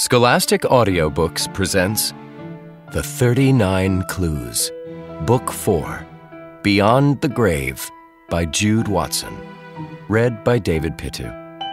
Scholastic Audiobooks presents The 39 Clues, Book 4, Beyond the Grave by Jude Watson, read by David Pittu.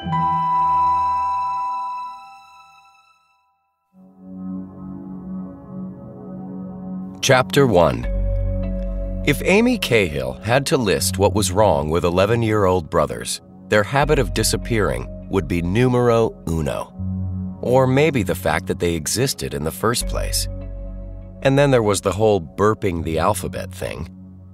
Chapter 1. If Amy Cahill had to list what was wrong with 11-year-old brothers, their habit of disappearing would be numero uno. Or maybe the fact that they existed in the first place. And then there was the whole burping the alphabet thing.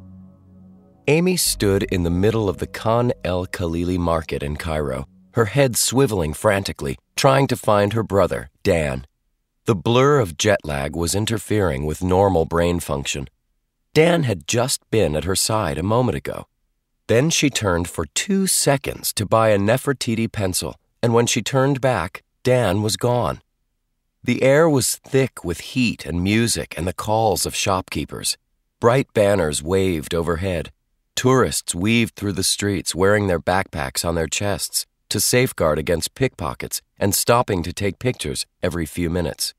Amy stood in the middle of the Khan el-Khalili market in Cairo, her head swiveling frantically, trying to find her brother, Dan. The blur of jet lag was interfering with normal brain function. Dan had just been at her side a moment ago. Then she turned for 2 seconds to buy a Nefertiti pencil, and when she turned back, Dan was gone. The air was thick with heat and music and the calls of shopkeepers. Bright banners waved overhead. Tourists weaved through the streets wearing their backpacks on their chests to safeguard against pickpockets and stopping to take pictures every few minutes.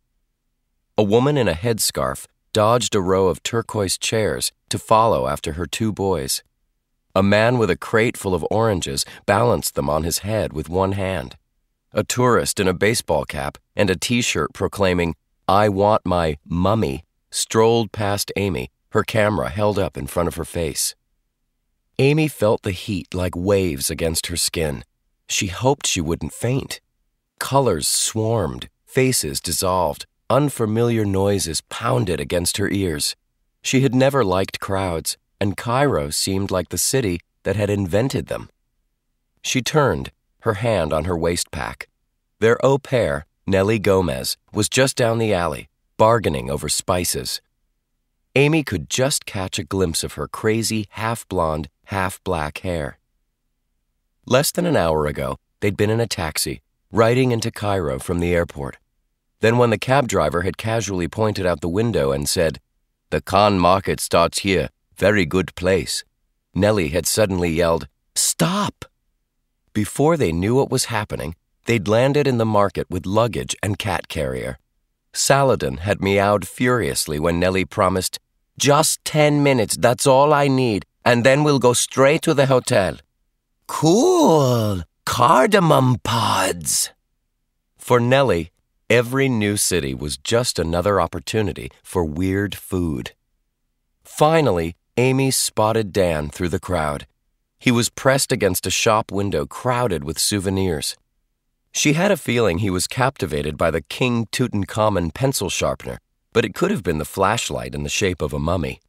A woman in a headscarf dodged a row of turquoise chairs to follow after her 2 boys. A man with a crate full of oranges balanced them on his head with one hand. A tourist in a baseball cap and a T-shirt proclaiming, "I want my mummy," strolled past Amy, her camera held up in front of her face. Amy felt the heat like waves against her skin. She hoped she wouldn't faint. Colors swarmed, faces dissolved, unfamiliar noises pounded against her ears. She had never liked crowds, and Cairo seemed like the city that had invented them. She turned, her hand on her waist pack. Their au pair, Nellie Gomez, was just down the alley, bargaining over spices. Amy could just catch a glimpse of her crazy half-blonde, half-black hair. Less than an hour ago, they'd been in a taxi, riding into Cairo from the airport. Then when the cab driver had casually pointed out the window and said, "The Khan market starts here, very good place," Nellie had suddenly yelled, "Stop!" Before they knew what was happening, they'd landed in the market with luggage and cat carrier. Saladin had meowed furiously when Nellie promised, "Just 10 minutes, that's all I need, and then we'll go straight to the hotel." Cool! Cardamom pods! For Nellie, every new city was just another opportunity for weird food. Finally, Amy spotted Dan through the crowd. He was pressed against a shop window crowded with souvenirs. She had a feeling he was captivated by the King Tutankhamun pencil sharpener, but it could have been the flashlight in the shape of a mummy.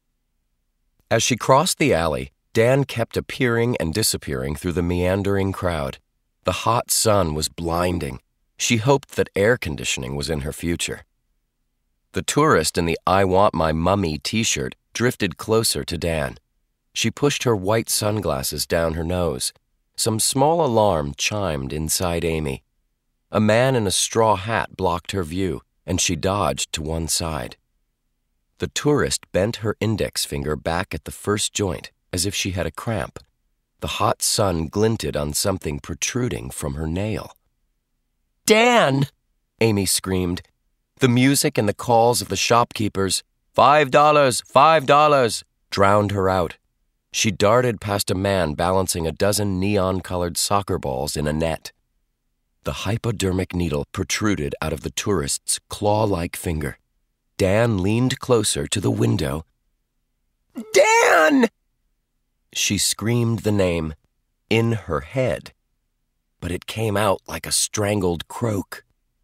As she crossed the alley, Dan kept appearing and disappearing through the meandering crowd. The hot sun was blinding. She hoped that air conditioning was in her future. The tourist in the "I want my mummy" T-shirt drifted closer to Dan. She pushed her white sunglasses down her nose. Some small alarm chimed inside Amy. A man in a straw hat blocked her view, and she dodged to one side. The tourist bent her index finger back at the first joint, as if she had a cramp. The hot sun glinted on something protruding from her nail. "Dan!" Amy screamed. The music and the calls of the shopkeepers, $5, $5, drowned her out. She darted past a man balancing a dozen neon-colored soccer balls in a net. The hypodermic needle protruded out of the tourist's claw-like finger. Dan leaned closer to the window. "Dan!" She screamed the name in her head, but it came out like a strangled croak.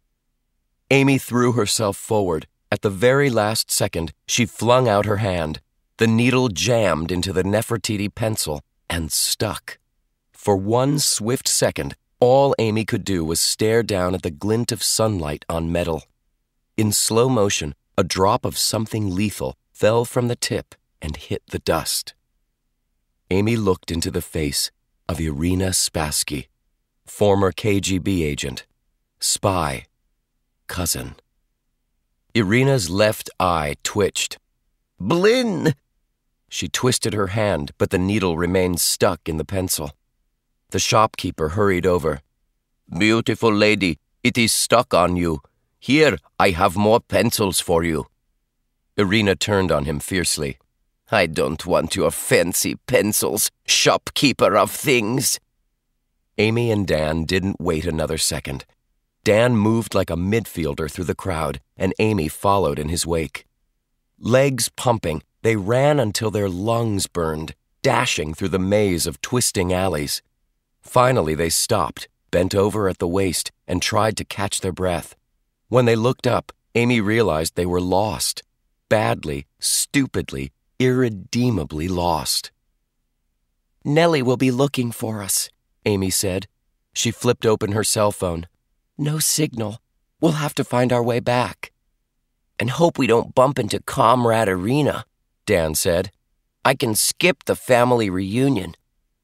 Amy threw herself forward. At the very last second, she flung out her hand. The needle jammed into the Nefertiti pencil and stuck. For one swift second, all Amy could do was stare down at the glint of sunlight on metal. In slow motion, a drop of something lethal fell from the tip and hit the dust. Amy looked into the face of Irina Spassky, former KGB agent, spy, cousin. Irina's left eye twitched. "Blin!" She twisted her hand, but the needle remained stuck in the pencil. The shopkeeper hurried over. "Beautiful lady, it is stuck on you. Here, I have more pencils for you. Irina turned on him fiercely. I don't want your fancy pencils, shopkeeper of things. Amy and Dan didn't wait another second. Dan moved like a midfielder through the crowd, and Amy followed in his wake. Legs pumping, they ran until their lungs burned, dashing through the maze of twisting alleys. Finally, they stopped, bent over at the waist, and tried to catch their breath. When they looked up, Amy realized they were lost. Badly, stupidly, irredeemably lost. Nellie will be looking for us, Amy said. She flipped open her cell phone. No signal. We'll have to find our way back. And hope we don't bump into Comrade Irina, Dan said. I can skip the family reunion.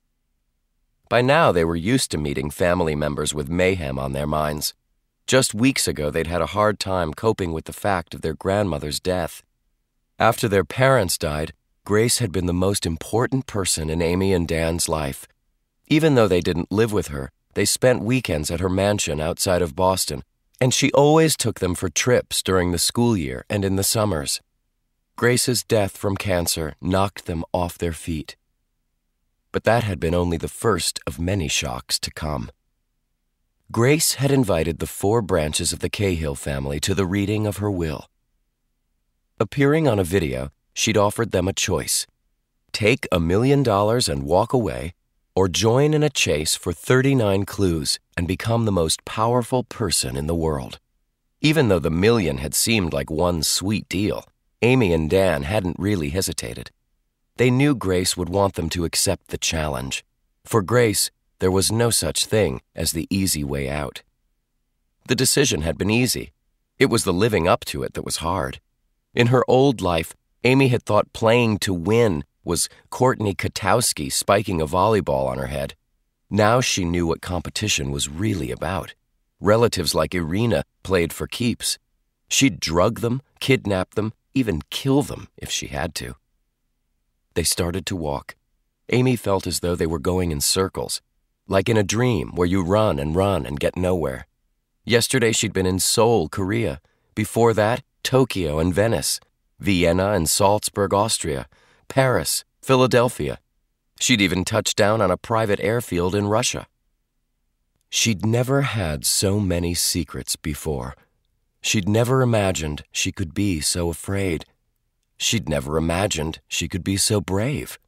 By now, they were used to meeting family members with mayhem on their minds. Just weeks ago, they'd had a hard time coping with the fact of their grandmother's death. After their parents died, Grace had been the most important person in Amy and Dan's life. Even though they didn't live with her, they spent weekends at her mansion outside of Boston, and she always took them for trips during the school year and in the summers. Grace's death from cancer knocked them off their feet. But that had been only the first of many shocks to come. Grace had invited the 4 branches of the Cahill family to the reading of her will. Appearing on a video, she'd offered them a choice. Take $1 million and walk away, or join in a chase for 39 clues and become the most powerful person in the world. Even though the million had seemed like one sweet deal, Amy and Dan hadn't really hesitated. They knew Grace would want them to accept the challenge. For Grace, there was no such thing as the easy way out. The decision had been easy. It was the living up to it that was hard. In her old life, Amy had thought playing to win was Courtney Katowski spiking a volleyball on her head. Now she knew what competition was really about. Relatives like Irina played for keeps. She'd drug them, kidnap them, even kill them if she had to. They started to walk. Amy felt as though they were going in circles, like in a dream where you run and get nowhere. Yesterday she'd been in Seoul, Korea. Before that, Tokyo and Venice, Vienna and Salzburg, Austria, Paris, Philadelphia. She'd even touched down on a private airfield in Russia. She'd never had so many secrets before. She'd never imagined she could be so afraid. She'd never imagined she could be so brave.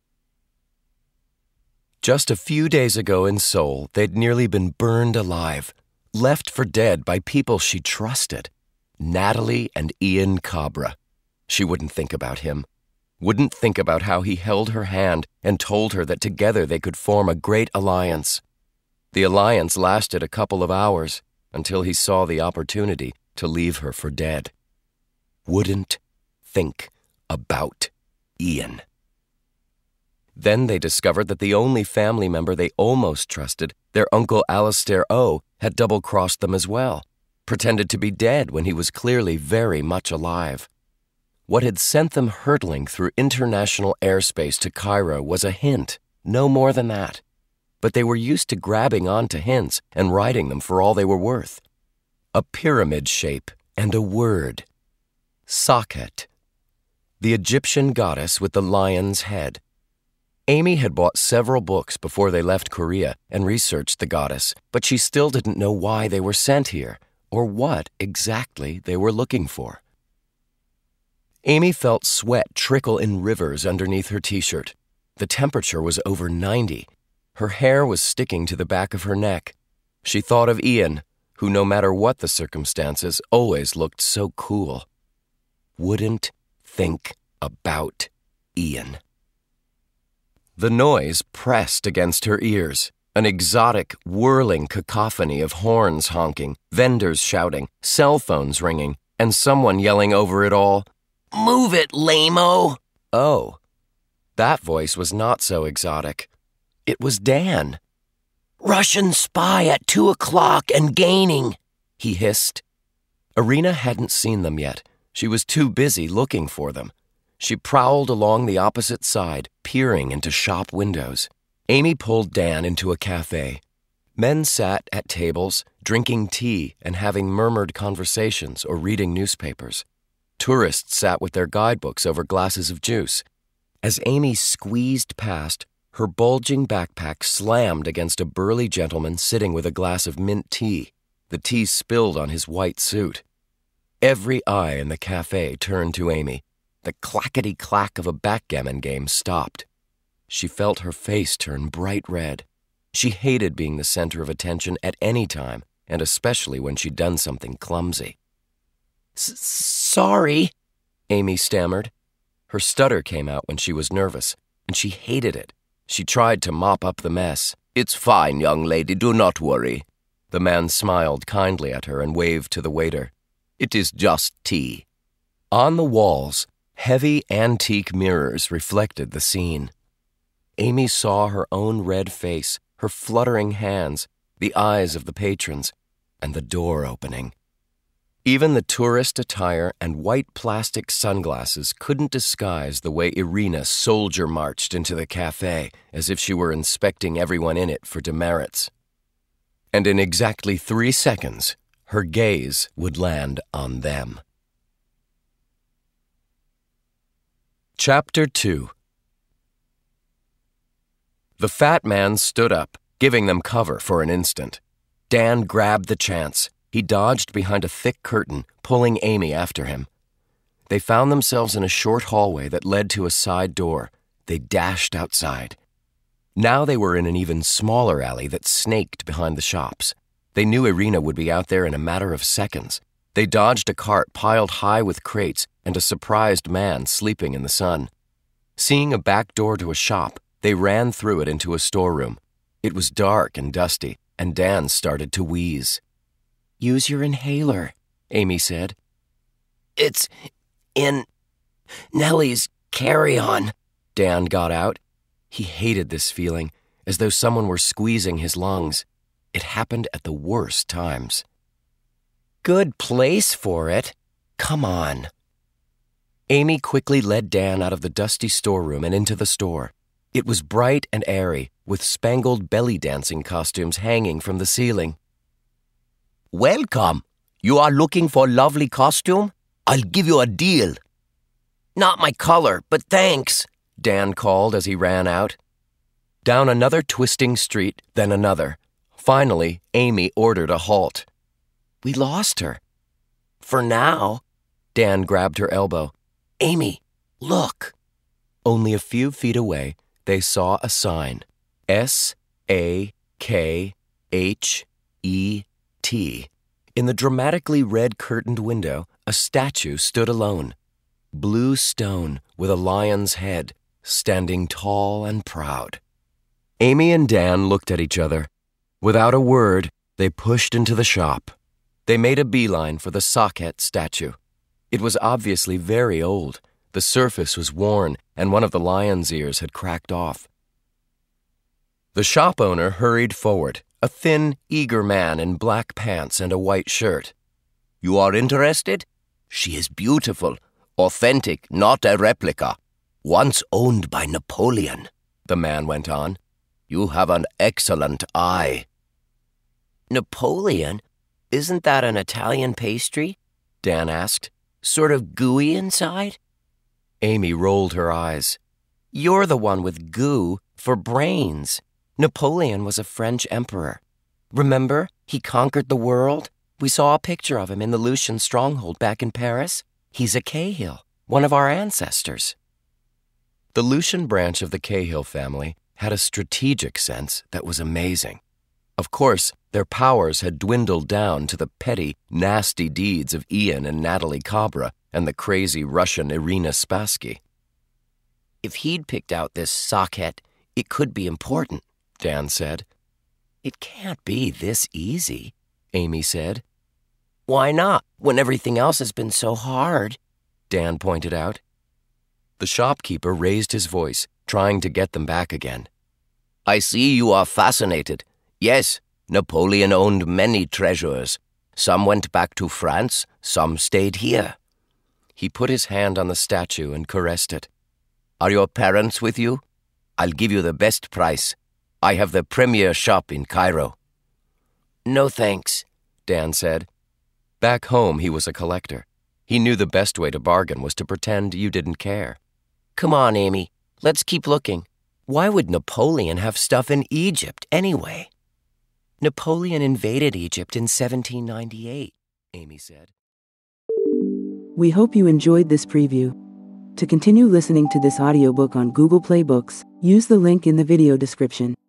Just a few days ago in Seoul, they'd nearly been burned alive, left for dead by people she trusted. Natalie and Ian Cabra. She wouldn't think about him. Wouldn't think about how he held her hand and told her that together they could form a great alliance. The alliance lasted a couple of hours until he saw the opportunity to leave her for dead. Wouldn't think about Ian. Then they discovered that the only family member they almost trusted, their uncle Alistair O, had double-crossed them as well, pretended to be dead when he was clearly very much alive. What had sent them hurtling through international airspace to Cairo was a hint, no more than that. But they were used to grabbing onto hints and riding them for all they were worth. A pyramid shape and a word. Sakhet, the Egyptian goddess with the lion's head. Amy had bought several books before they left Korea and researched the goddess, but she still didn't know why they were sent here or what exactly they were looking for. Amy felt sweat trickle in rivers underneath her t-shirt. The temperature was over 90. Her hair was sticking to the back of her neck. She thought of Ian, who, no matter what the circumstances, always looked so cool. Wouldn't think about Ian. The noise pressed against her ears, an exotic, whirling cacophony of horns honking, vendors shouting, cell phones ringing, and someone yelling over it all, "Move it, lame-o!" Oh, that voice was not so exotic. It was Dan. "Russian spy at 2 o'clock and gaining," he hissed. Irina hadn't seen them yet. She was too busy looking for them. She prowled along the opposite side, peering into shop windows. Amy pulled Dan into a cafe. Men sat at tables, drinking tea and having murmured conversations or reading newspapers. Tourists sat with their guidebooks over glasses of juice. As Amy squeezed past, her bulging backpack slammed against a burly gentleman sitting with a glass of mint tea. The tea spilled on his white suit. Every eye in the cafe turned to Amy. The clackety-clack of a backgammon game stopped. She felt her face turn bright red. She hated being the center of attention at any time, and especially when she'd done something clumsy. Sorry, Amy stammered. Her stutter came out when she was nervous, and she hated it. She tried to mop up the mess. It's fine, young lady, do not worry. The man smiled kindly at her and waved to the waiter. It is just tea. On the walls, heavy antique mirrors reflected the scene. Amy saw her own red face, her fluttering hands, the eyes of the patrons, and the door opening. Even the tourist attire and white plastic sunglasses couldn't disguise the way Irina soldier-marched into the cafe as if she were inspecting everyone in it for demerits. And in exactly 3 seconds, her gaze would land on them. Chapter 2. The fat man stood up, giving them cover for an instant. Dan grabbed the chance. He dodged behind a thick curtain, pulling Amy after him. They found themselves in a short hallway that led to a side door. They dashed outside. Now they were in an even smaller alley that snaked behind the shops. They knew Irina would be out there in a matter of seconds. They dodged a cart piled high with crates and a surprised man sleeping in the sun. Seeing a back door to a shop, they ran through it into a storeroom. It was dark and dusty, and Dan started to wheeze. Use your inhaler, Amy said. It's in Nellie's carry-on. Dan got out. He hated this feeling, as though someone were squeezing his lungs. It happened at the worst times. Good place for it. Come on. Amy quickly led Dan out of the dusty storeroom and into the store. It was bright and airy, with spangled belly dancing costumes hanging from the ceiling. Welcome. You are looking for a lovely costume? I'll give you a deal. Not my color, but thanks, Dan called as he ran out. Down another twisting street, then another. Finally, Amy ordered a halt. We lost her. For now. Dan grabbed her elbow. Amy, look. Only a few feet away, they saw a sign. S-A-K-H-E-T. In the dramatically red curtained window, a statue stood alone. Blue stone with a lion's head, standing tall and proud. Amy and Dan looked at each other. Without a word, they pushed into the shop. They made a beeline for the socket statue. It was obviously very old. The surface was worn, and one of the lion's ears had cracked off. The shop owner hurried forward, a thin, eager man in black pants and a white shirt. You are interested? She is beautiful, authentic, not a replica. Once owned by Napoleon, the man went on. You have an excellent eye. Napoleon? Isn't that an Italian pastry? Dan asked. Sort of gooey inside? Amy rolled her eyes. You're the one with goo for brains. Napoleon was a French emperor. Remember, he conquered the world? We saw a picture of him in the Lucian stronghold back in Paris. He's a Cahill, one of our ancestors. The Lucian branch of the Cahill family had a strategic sense that was amazing. Of course, their powers had dwindled down to the petty, nasty deeds of Ian and Natalie Cabra and the crazy Russian Irina Spassky. If he'd picked out this socket, it could be important, Dan said. It can't be this easy, Amy said. Why not, when everything else has been so hard? Dan pointed out. The shopkeeper raised his voice, trying to get them back again. I see you are fascinated. Yes, Napoleon owned many treasures. Some went back to France, some stayed here. He put his hand on the statue and caressed it. Are your parents with you? I'll give you the best price. I have the premier shop in Cairo. No thanks. Dan said. Back home, he was a collector. He knew the best way to bargain was to pretend you didn't care. Come on, Amy. Let's keep looking. Why would Napoleon have stuff in Egypt anyway? Napoleon invaded Egypt in 1798, Amy said. We hope you enjoyed this preview. To continue listening to this audiobook on Google Play Books, use the link in the video description.